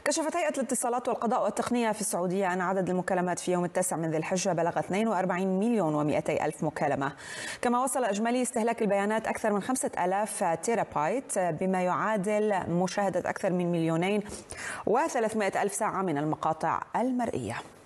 كشفت هيئة الاتصالات والقضاء والتقنية في السعودية أن عدد المكالمات في يوم التاسع من ذي الحجة بلغ 42 مليون و200 ألف مكالمة، كما وصل إجمالي استهلاك البيانات أكثر من 5000 تيرا بايت، بما يعادل مشاهدة أكثر من 2,300,000 ساعة من المقاطع المرئية.